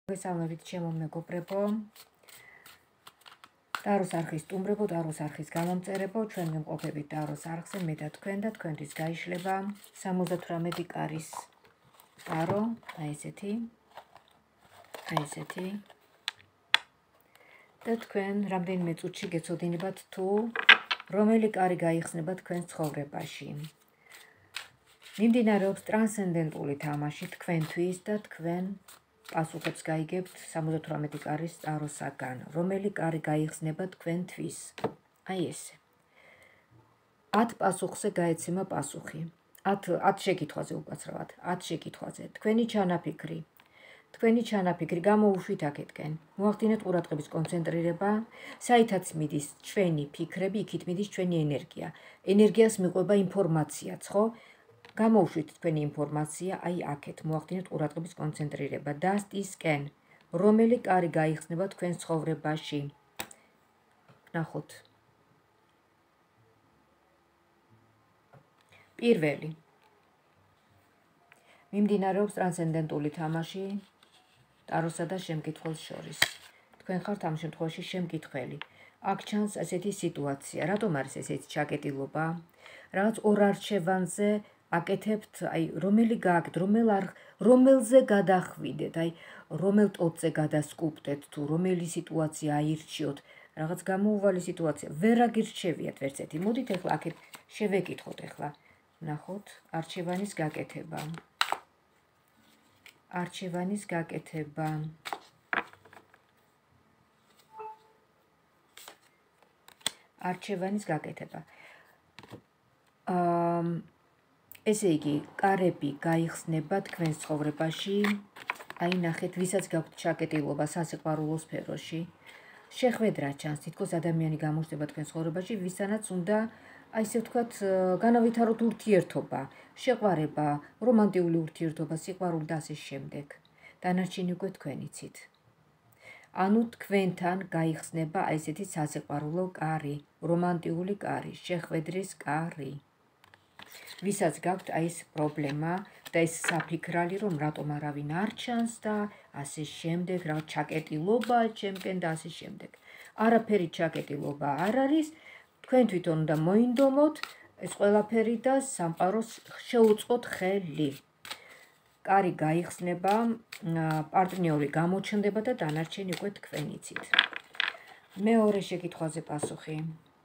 მოგესალმებით ჩემო მეგობრებო, ტაროს არხის სტუმრებო, ტაროს არხის გამომწერებო, ჩვენ ვიმყოფებით ტაროს არხზე, მე და თქვენთვის გაიშლება 78 კარის ტარო, აი ესეთი. და თქვენ რამდენიმე წუთში გეცოდინებათ თუ რომელი კარი გაიხსნება თქვენს ცხოვრებაში. მიმდინარეობს ტრანსცენდენტული თამაში თქვენთვის და თქვენ პასუხებს გაიგებთ 78 კარის ტაროსაგან. რომელი კარი გაიხსნება თქვენთვის? აი ესე. 10 პასუხზე გაეცემა პასუხი. 10 შეკითხვაზე უკაცრავად, 10 შეკითხვაზე. თქვენი ჩანაფიქრი გამოუშვით აქეთკენ. მოახდინეთ ყურადღების კონცენტრირება, საითაც მიდის ჩვენი ფიქრები, იქით მიდის ჩვენი ენერგია. ენერგიას მიყვება ინფორმაციაც, ხო? გამოუშვით თქვენი ინფორმაცია, აი აქეთ, მოახდინეთ ყურადღების კონცენტრირება. დასტისკენ, რომელი კარი გაიხსნება თქვენს ცხოვრებაში? ნახოთ. პირველი. მიმდინარეობს ტრანსცენდენტული თამაში ტაროსა და შემკითხველს შორის. თქვენ ხართ ამ შემთხვევაში შემკითხველი. აქ ჩანს ესეთი სიტუაცია. რატომ არის ესეთი ჩაკეტილობა? რაღაც ორ არჩევანზე აკეთებთ, აი რომელი გააკეთ, რომელზე გადახვიდეთ, აი რომელ ტოტზე გადასკუპტეთ თუ რომელი სიტუაცია აირჩიოთ, რაღაც გამოუვალი სიტუაცია. ვერ აგირჩევიათ ვერც ერთი. მოდით ახლა აქეთ შევეკითხოთ ახლა. ნახოთ, არჩევანის გაკეთება. ესე იგი, კარები გაიხსნება თქვენს ცხოვრებაში, აი ნახეთ, ვისაც გაქვთ ჩაკეტილობა სასიყვარულო სფეროში. შეხვედრა ჩანს, თითქოს ადამიანი გამოჩნდება თქვენს ცხოვრებაში, ვისთანაც უნდა, აი ესე ვთქვათ, განავითაროთ ურთიერთობა, შეყვარება, რომანტიული ურთიერთობა, სიყვარული და ასე შემდეგ. დანარჩენი უკვე თქვენ იცით. ანუ თქვენთან გაიხსნება აი ესეთი სასიყვარულო კარი, რომანტიული კარი, შეხვედრის კარი. ვისაც გაქვთ აი ეს პრობლემა და ეს საფიქრალი, რომ რატომ არავინ არ ჩანს და ასე შემდეგ, რა ჩაკეტილობა ჩემკენ და ასე შემდეგ. არაფერი ჩაკეტილობა არ არის, თქვენ თვითონ უნდა მოინდომოთ ეს ყველაფერი და სამყაროს შეუწყოთ ხელი. კარი გაიხსნება, პარტნიორი გამოჩნდება და დანარჩენი უკვე თქვენ იცით. მეორე შეკითხვაზე პასუხი.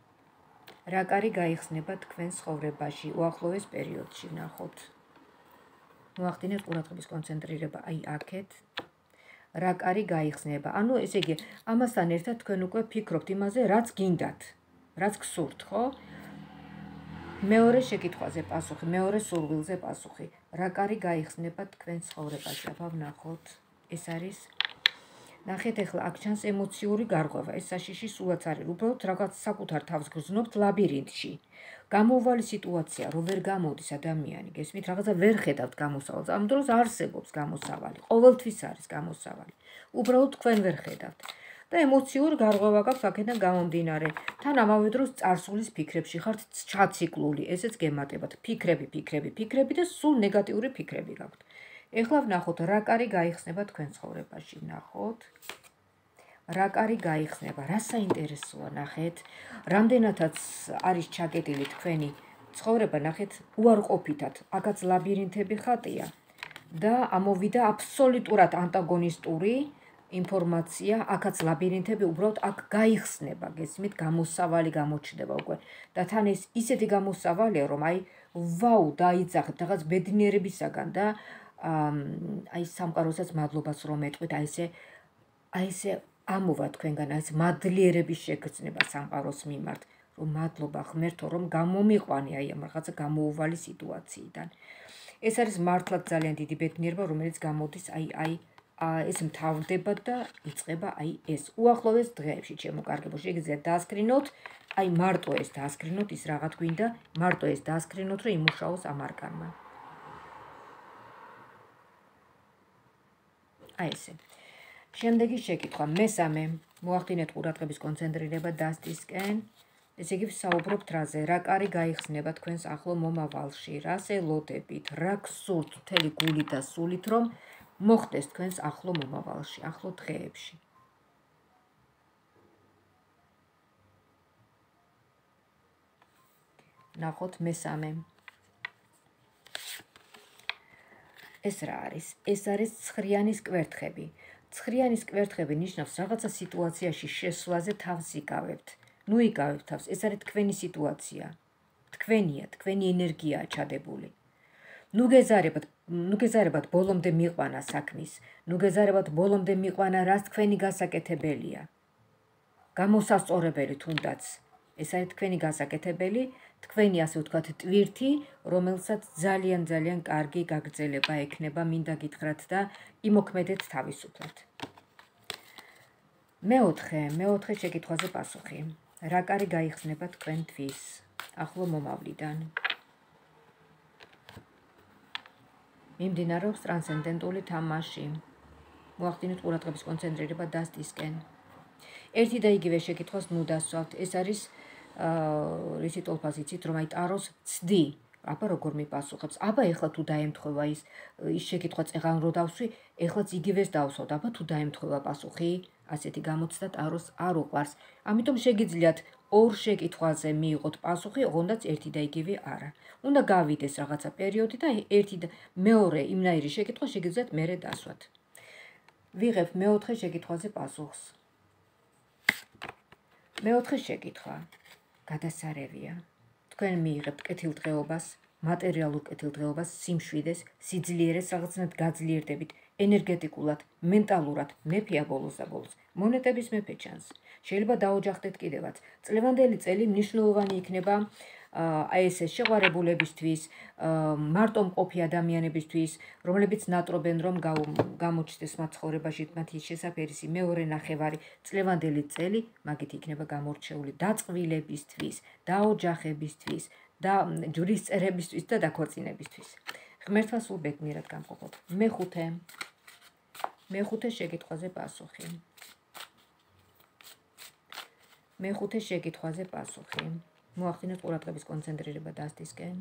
რა კარი გაიხსნება თქვენს ცხოვრებაში უახლოეს პერიოდში? ნახოთ. მოახდინეთ ყურადღების კონცენტრირება, აი აქეთ. რა კარი გაიხსნება? ანუ ესე იგი, ამასთან ერთად თქვენ უკვე ფიქრობთ იმაზე, რაც გინდათ, რაც გსურთ, ხო? მეორე შეკითხვაზე პასუხი, მეორე სურვილზე პასუხი. რა კარი გაიხსნება თქვენს ცხოვრებაში? აბა ვნახოთ. ეს არის. ნახეთ ახლა აქ ჩანს ემოციური გარღვევა. ეს საშიში სულაც არის. უბრალოდ რაღაც საკუთარ თავს გრძნობთ ლაბირინთში. გამოუვალი სიტუაცია, რო ვერ გამოდის ადამიანი, გესმით, რაღაცა ვერ ხედავთ გამოსავალს. ამ დროს არსებობს გამოსავალი. ყოველთვის არის გამოსავალი. უბრალოდ თქვენ ვერ ხედავთ. და ემოციური გარღვევა გაქვთ აქედან გამომდინარე. თან ამავე დროს წარსულის ფიქრებში ხართ ჩაციკლული, ესეც გემატებათ. ფიქრები და სულ ნეგატიური ფიქრები გაქვთ. ეხლა ვნახოთ, რა კარი გაიხსნება თქვენ ცხოვრებაში. ნახოთ. რა კარი გაიხსნება, რა საინტერესოა, ნახეთ. რამდენადაც არის ჩაკეტილი თქვენი ცხოვრება, ნახეთ, უარყოფითად. აქაც ლაბირინთები ხატია და ამოვიდა აბსოლუტურად ანტაგონისტური ინფორმაცია, აქაც ლაბირინთები უბრალოდ აქ გაიხსნება, გესმით, გამოსავალი გამოჩნდება უკვე. და თან ეს ისეთი გამოსავალია, რომ აი ვაუ, დაიძახეთ რაღაც ბედნიერებისაგან და აი სამყაროსაც მადლობას რომ ეტყვით, აი ესე ამოვა თქვენგან, აი ეს მადლიერების შეგრძნება სამყაროს მიმართ, რომ მადლობა ღმერთო, რომ გამომიყვანე აი ამ რაღაცა გამოუვალი სიტუაციიდან. ეს არის მართლაც ძალიან დიდი ბედნიერება, რომელიც გამოდის აი ეს მთავრდება და იწყება აი ეს უახლოეს დღეებში, ჩემო კარგებო, შეგიძლიათ დაასკრინოთ, აი მარტო ეს დაასკრინოთ, ის რაღაც გვინდა, მარტო ეს დაასკრინოთ, რომ იმუშაოს ამ არკანმა. აი ესე. შემდეგი შეკითხვა, მესამე, მოახდინეთ ყურადღების კონცენტრირება დასტისკენ. ესე იგი, ვსაუბრობთ რაზე, რა კარი გაიხსნება თქვენს ახლო მომავალში, რას ელოდებით, რა გსურთ მთელი გულით და სულით, რომ მოხდეს თქვენს ახლო მომავალში, ახლო დღეებში. ნახოთ მესამე. ეს რა არის? ეს არის ცხრიანის კვერთხები. ცხრიანის კვერთხები ნიშნავს რაღაცა სიტუაციაში შესვლაზე თავს იკავებთ. ნუ იკავებთ თავს, ეს არის თქვენი სიტუაცია. თქვენია, თქვენი ენერგიაა ჩადებული. ნუ გეზარებათ ბოლომდე მიყვანა საქმის, ნუ გეზარებათ ბოლომდე მიყვანა რაც თქვენი გასაკეთებელია. გამოსასწორებელი თუნდაც. ეს არის თქვენი გასაკეთებელი, თქვენი ასე ვთქვათ ტვირთი, რომელსაც ძალიან კარგი გაგრძელება ექნება, მინდა გითხრათ და იმოქმედეთ თავისუფლად. მეოთხე შეკითხვაზე პასუხი. რა კარი გაიხსნება თქვენთვის ახლო მომავლიდან? მიმდინარეობს ტრანსცენდენტული თამაში. მოახდინეთ ყურადღების კონცენტრირება დასტისკენ. ერთი და იგივე შეკითხვას ნუ დასვავთ. ეს არის რისი ტოლფას იცით, რომ აი ტაროს ცდი. აბა როგორ მიპასუხებს? აბა ეხლა თუ დაემთხვევა ის შეკითხვა წეღან რო დავსვი, ეხლაც იგივეს დავსვავთ. აბა თუ დაემთხვევა პასუხი, ასეთი გამოცდა ტაროს არ უყვარს. ამიტომ შეგიძლიათ ორ შეკითხვაზე მიიღოთ პასუხი, ოღონდაც ერთი და იგივე არა. უნდა გავიდეს რაღაცა პერიოდი და ერთი და მეორე იმნაირი შეკითხვა შეგიძლიათ მერე დასვათ. ვიღებ მეოთხე შეკითხვაზე პასუხს. მეოთხე შეკითხვა გადასარევია. თქვენ მიიღებთ კეთილდღეობას, მატერიალურ კეთილდღეობას, სიმშვიდეს, სიძლიერეს, რაღაცნაირად გაძლიერდებით, ენერგეტიკულად, მენტალურად, მეფეა ბოლოს და ბოლოს. მონეტების მეფე ჩანს. შეიძლება დაოჯახდეთ კიდევაც. წლევანდელი წელი მნიშვნელოვანი იქნება აი ესე შეყვარებულებისთვის, მარტო მყოფი ადამიანებისთვის, რომლებიც ნატრობენ რომ გამოჩნდეს მათ ცხოვრებაში მათი შესაფერისი მეორე ნახევარი. წლევანდელი წელი მაგით იქნება გამორჩეული დაწყვილებისთვის, დაოჯახებისთვის და ჯვრისწერებისთვის და დაქორწინებისთვის. ღმერთმა სულ ბედნიერად გამყოფოთ. მეხუთე შეკითხვაზე პასუხი. მეხუთე შეკითხვაზე პასუხი. მოახდინეთ ყურადღების კონცენტრირება დასტისკენ.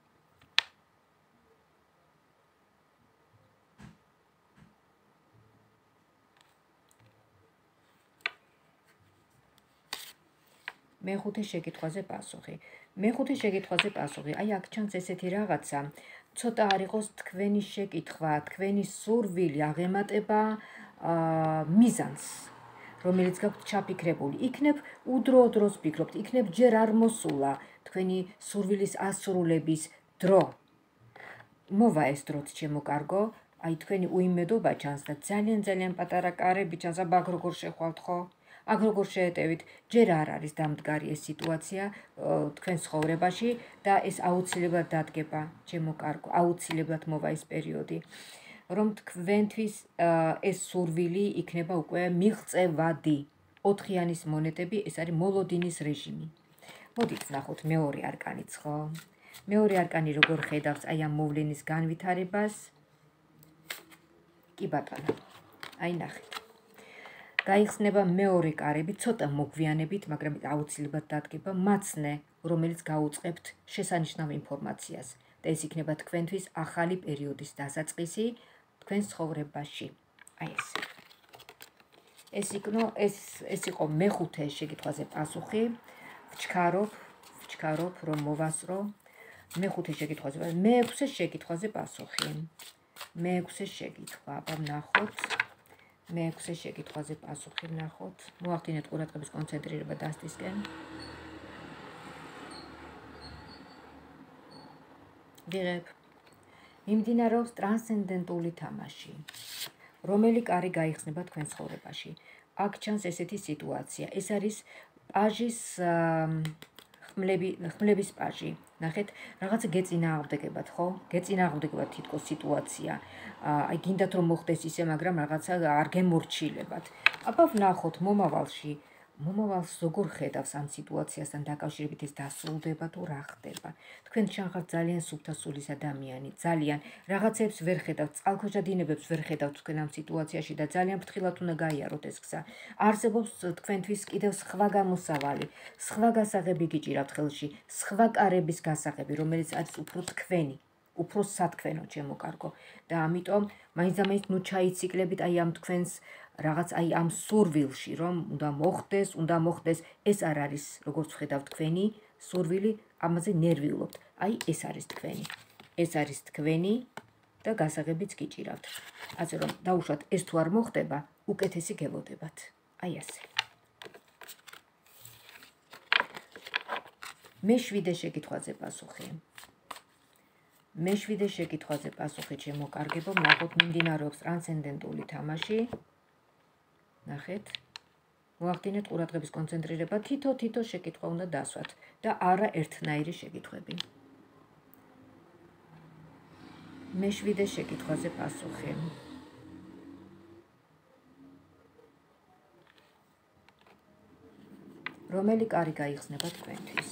მეხუთე შეკითხვაზე პასუხი. მეხუთე შეკითხვაზე პასუხი. აი აქ ჩანს ესეთი რაღაცა, ცოტა არ იყოს თქვენი შეკითხვა, თქვენი სურვილი აღემატება მიზანს, რომელიც გაქვთ ჩაფიქრებული. იქნებ უდროოდროს ფიქრობთ, იქნებ ჯერ არ მოსულა თქვენი სურვილის ასრულების დრო. მოვა ეს დროც ჩემო კარგო, აი თქვენი უიმედობა ჩანს და ძალიან პატარა კარები ჩანს, აბა აქ როგორ შეხვალთ ხო? აქ როგორ შეეტევით, ჯერ არ არის დამდგარი ეს სიტუაცია თქვენ ცხოვრებაში და ეს აუცილებლად დადგება, ჩემო კარგო, აუცილებლად მოვა ეს პერიოდი, რომ თქვენთვის ეს სურვილი იქნება უკვე მიღწევადი. 4-იანის მონეტები, ეს არის მოლოდინის რეჟიმი. მოდით ნახოთ მეორე არკანიც ხო? მეორე არკანი როგორ ხედავს აი ამ მოვლენის განვითარებას? კი ბატონო. აი ნახეთ. გაიხსნება მეორე კარები, ცოტა მოგვიანებით, მაგრამ აუცილებლად დადგება მაცნე, რომელიც გაუწყებთ შესანიშნავ ინფორმაციას და ეს იქნება თქვენთვის ახალი პერიოდის დასაწყისი თქვენს ცხოვრებაში. აი ეს იყო მეხუთე შეკითხვაზე პასუხი. ვჩქარობ, რომ მოვასწრო. მეხუთე შეკითხვაზე, მეექვსე შეკითხვაზე პასუხი. მეექვსე შეკითხვა, აბა ვნახოთ. მეექვსე შეკითხვაზე პასუხი ვნახოთ. მოახდინეთ ყურადღების კონცენტრირება დასტისკენ. ვიღებ. მიმდინარეობს ტრანსცენდენტული თამაში. რომელი კარი გაიხსნება თქვენ ცხოვრებაში? აქ ჩანს ესეთი სიტუაცია. ეს არის პაჟის ხმლების პაჟი. ნახეთ, რაღაცა გეწინააღმდეგებათ, ხო? გეწინააღმდეგებათ თითქოს სიტუაცია. აი გინდათ რომ მოხდეს ისე, მაგრამ რაღაცა არ გემორჩილებათ. აბა ვნახოთ მომავალს როგორ ხედავს ამ სიტუაციასთან დაკავშირებით, ეს დასრულდება თუ რა ხდება. თქვენ ჩანხართ ძალიან სუფთასულის ადამიანი, ძალიან რაღაცებს ვერ ხედავთ, წყალქვეშა დინებებს ვერ ხედავთ თქვენ ამ სიტუაციაში და ძალიან ფრთხილად უნდა გაიაროთ ეს გზა. არსებობს თქვენთვის კიდევ სხვა გამოსავალი, სხვა გასაღები გიჭირავთ ხელში, სხვა კარების გასაღები, რომელიც არის უფრო თქვენი. უფრო სათქვენო ჩემო კარგო და ამიტომ მაინც ჩაიციკლებით აი ამ თქვენს რაღაც აი ამ სურვილში რომ უნდა მოხდეს ეს არ არის როგორც ვხედავ თქვენი სურვილი ამაზე ნერვიულობთ აი ეს არის თქვენი და გასაღებიც გიჭირავთ ასე რომ დაუშვათ ეს თუ არ მოხდება უკეთესი გელოდებათ აი ასე მე-7 შეკითხვაზე პასუხი ჩემო კარგებო ნახოთ მიმდინარეობს ტრანსცენდენტული თამაში ნახეთ მოახდინეთ ყურადღების კონცენტრირება თითო შეკითხვა უნდა დასვათ და არა ერთნაირი შეკითხვები მე-7 შეკითხვაზე პასუხი რომელი კარი გაიხსნება თქვენთვის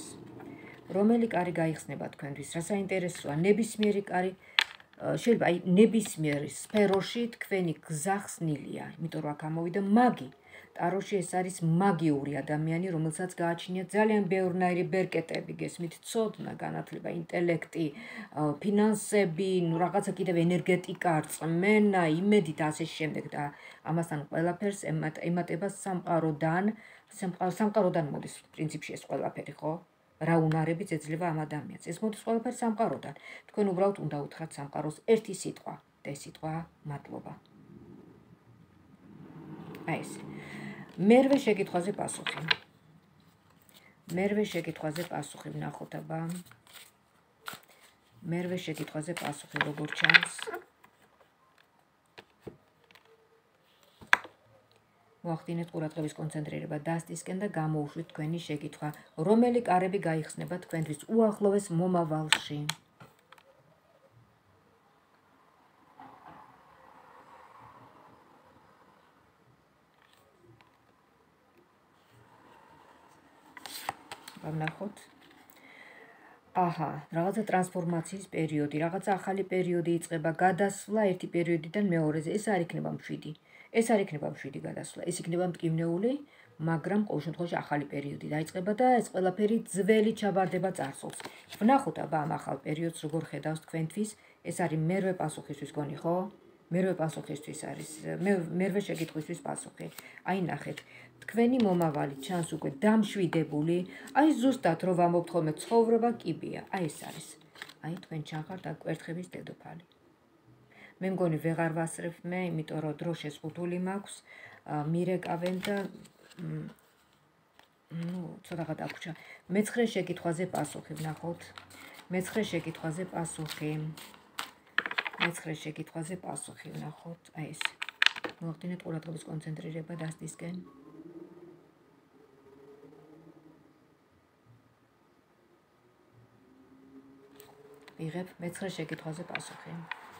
რა საინტერესოა ნებისმიერი კარი შეიძლება აი ნებისმიერ სფეროში თქვენი გზა ხსნილია იმიტომ რომ აქ ამოვიდა მაგი ტაროში ეს არის მაგიური ადამიანი რომელსაც გააჩნია ძალიან ბევრნაირი ბერკეტები გესმით ცოდნა განათლება ინტელექტი ფინანსები რაღაცა კიდევ ენერგეტიკა რწმენა იმედით ასე შემდეგ და ამასთან ყველაფერს ემატება სამყაროდან მოდის პრინციპში ეს ყველაფერი ხო რა უნარებიც ეძლევა ამ ადამიანს ეს მოდის ყველაფერი სამყაროდან თქვენ უბრალოდ უნდა უთხრათ სამყაროს ერთი სიტყვა და ეს სიტყვა მადლობა აი ეს მერვე შეკითხვაზე პასუხი ვნახოთ აბა მერვე შეკითხვაზე პასუხი როგორ ჩანს მოახდინეთ ყურადღების კონცენტრირება დასტისკენ და გამოუშვით თქვენი შეკითხვა რომელი კარები გაიხსნება თქვენთვის უახლოეს მომავალში ვნახოთ აჰა რაღაცა ტრანსფორმაციის პერიოდი რაღაცა ახალი პერიოდი იწყება გადასვლა ერთი პერიოდიდან მეორეზე ეს არ იქნება მშვიდი გადასვლა ეს იქნება მტკივნეული მაგრამ ყოველ შემთხვევაში ახალი პერიოდი დაიწყება და ეს ყველაფერი ძველი ჩაბარდება წარსულს ვნახოთ აბა ამ ახალ პერიოდს როგორ ხედავს თქვენთვის ეს არის მერვე პასუხისთვის გონი ხო მერვე პასუხისთვის არის მერვე შეკითხვისთვის პასუხი აი ნახეთ თქვენი მომავალი ჩანს უკვე დამშვიდებული აი ზუსტად რომ ვამბობთ ხოლმე ცხოვრება კიბია აი ეს არის აი თქვენ ჩახართ აქ კვერთხების დედოფალი მე მგონი ვეღარ ვასრებ მე იმიტომ რომ დრო შეზღუდული მაქვს მირეკავენ და ცოტაღა დაგვრჩა მე-9 შეკითხვაზე პასუხი ვნახოთ მე-9 შეკითხვაზე პასუხი ვნახოთ აი ეს მოახდინეთ ყურადღების კონცენტრირება დასტისკენ ვიღებ მე-9 შეკითხვაზე პასუხი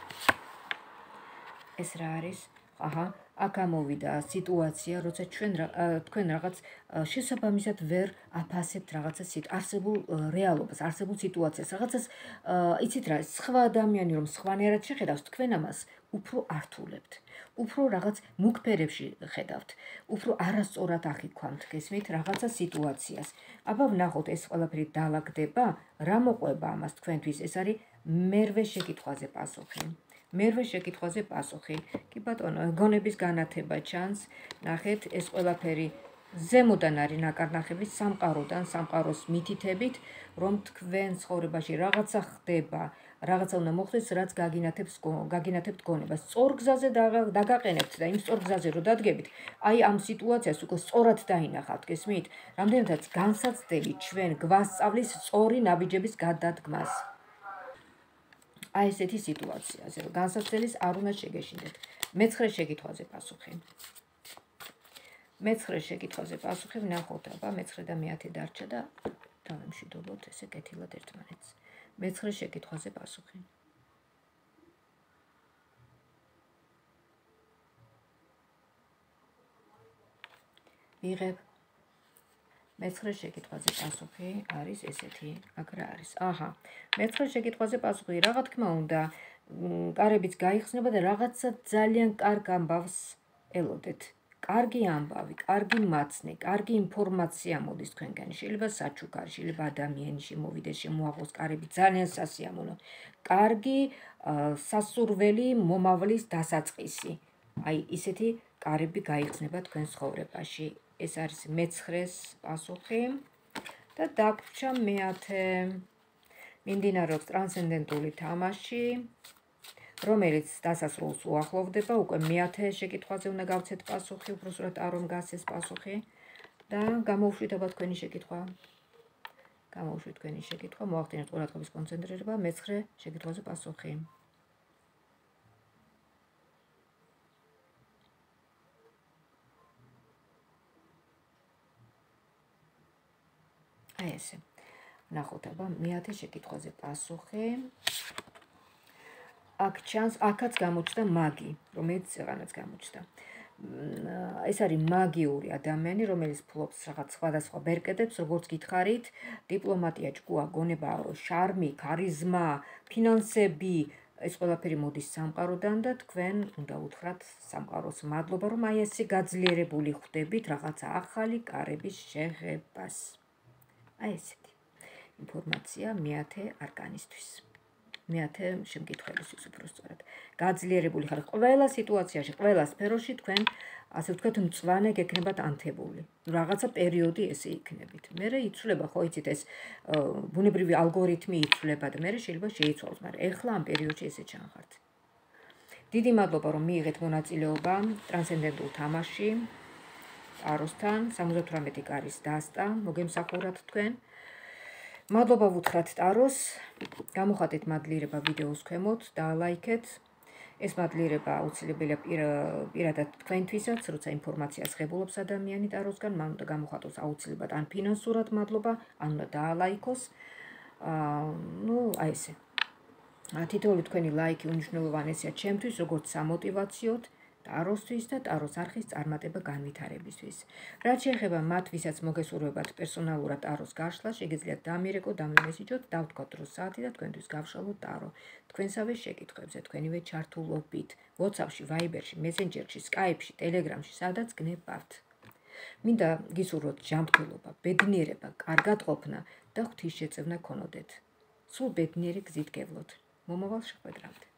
ეს რა არის აჰა აქ ამოვიდა სიტუაცია როცა თქვენ რაღაც შესაბამისად ვერ აფასებთ რაღაცა არსებულ რეალობას არსებულ სიტუაციას რაღაცას იცით რა სხვა ადამიანი რომ სხვანაირად შეხედავს თქვენ ამას უფრო ართულებთ უფრო რაღაც მუქ ფერებში ხედავთ უფრო არასწორად აღიქვამთ გესმით რაღაცა სიტუაციას აბა ვნახოთ ეს ყველაფერი დაალაგდება რა მოყვება ამას თქვენთვის ეს არის მერვე შეკითხვაზე პასუხი კი ბატონო გონების განათება ჩანს ნახეთ ეს ყველაფერი ზემოდან არის ნაკარნახები სამყაროდან სამყაროს მითითებით რომ თქვენ ცხოვრებაში რაღაცა ხდება რაღაცა უნდა მოხდეს რაც გაგინათებთ გონებას სწორ გზაზე დაგაყენებთ და იმ სწორ გზაზე რო დადგებით აი ამ სიტუაციას უკვე სწორად დაინახავთ გესმით რამდენადაც განსაცდელი ჩვენ გვასწავლის სწორი ნაბიჯების გადადგმას აი ესეთი სიტუაციაზე რომ განსაცდელის არ უნდა შეგეშინდეთ მე-9 შეკითხვაზე პასუხი ვნახოთ აბა მე-9 და მე-10 დარჩა და დავემშვიდობოთ ესე კეთილად ერთმანეთს მე-9 შეკითხვაზე პასუხი ვიღებ მე-9 შეკითხვაზე პასუხი არის ესეთი აქ რა არის აჰა მე-9 შეკითხვაზე პასუხი რა თქმა უნდა კარებიც გაიხსნება და რაღაცა ძალიან კარგ ამბავს ელოდეთ კარგი ამბავი, კარგი მაცნე, კარგი ინფორმაცია მოდის თქვენგან. შეიძლება საჩუქარი, შეიძლება ადამიანი შემოვიდეს, შემოაღოს კარები, ძალიან სასიამოვნო. კარგი სასურველი მომავლის დასაწყისი. აი, ისეთი კარები გაიხსნება თქვენ ცხოვრებაში. ეს არის მე-9-ს პასუხი და დაგვრჩა მე-10. მიმდინარეობს ტრანსცენდენტული თამაში, რომელიც დასასრულს უახლოვდება, უკვე მე-10 შეკითხვაზე უნდა გავცეთ პასუხი, უბრალოდ ტარომ გასცეს პასუხი და გამოვშვით აბა თქვენი შეკითხვა. გამოვშვით თქვენი შეკითხვა, მოახდინეთ ყურადღების კონცენტრირება, მე-9 შეკითხვაზე პასუხი. აი ესე. ნახოთ აბა მე-10 შეკითხვაზე პასუხი. აქაც გამოჩნდა მაგი, რომელიც ეღანაც გამოჩნდა. ეს არის მაგიური ადამიანი, რომელიც ფლობს რაღაც სხვადასხვა ბერკეტებს, როგორც გითხარით, დიპლომატია, ჭკუა, გონება, შარმი, ქარიზმა, ფინანსები, ეს ყველაფერი მოდის სამყაროდან და თქვენ უნდა უთხრათ სამყაროს მადლობა, რომ აი ესე გაძლიერებული ხვდებით რაღაცა ახალი კარების შეღებას. აი ესეთი ინფორმაცია მე-10 არკანისთვის. მე-10 შემკითხველისთვის უბრალოდ. გაძლიერებული ხარ ყველა სიტუაციაში, ყველა სფეროში თქვენ, ასე ვთქვათ, მწვანე გექნებათ ანთებული. რაღაცა პერიოდი ესე იქნებით. მერე იცვლება, ხო იცით ეს ბუნებრივი ალგორითმი იცვლება და მერე შეიძლება შეიცვალოს, მაგრამ ეხლა ამ პერიოდში ესე ჩანხართ. დიდი მადლობა, რომ მიიღეთ მონაწილეობა ტრანსცენდენტულ თამაში. ტაროსთან 78 კარის დასტა, მოგემსახურათ თქვენ. მადლობა ვუთხრათ ტაროს, გამოხატეთ მადლიერება ვიდეოს ქვემოთ, დაალაიქეთ. ეს მადლიერება აუცილებელია პირადად თქვენთვისაც, როცა ინფორმაციას ღებულობს ადამიანი ტაროსგან, მან უნდა გამოხატოს აუცილებლად ან ფინანსურად მადლობა, ან უნდა დაალაიქოს. აი ესე. თითოეული თქვენი ლაიქი უნიშნულოვანესია ჩემთვის, როგორც სამოტივაციოდ, ტაროსთვის და ტაროს არხის წარმატება განვითარებისთვის. რაც შეეხება მათ, ვისაც მოგესურვებათ პერსონალურად ტაროს გაშლა, შეგიძლიათ დამირეკო, დამემესიჯოთ, დავთქვათ დროს საათი და თქვენთვის გავშალოთ ტარო. თქვენსავე შეკითხვებზე, თქვენივე ჩართულობით, WhatsApp-ში, Viber-ში, Messenger-ში, Skype-ში, Telegram-ში, სადაც გნებავთ. მინდა გისურვოთ ჯანმრთელობა, ბედნიერება, კარგად ყოფნა და ღვთისშეწევნა გქონოდეთ. სულ ბედნიერი გზით გევლოთ. მომავალ შეხვედრამდე.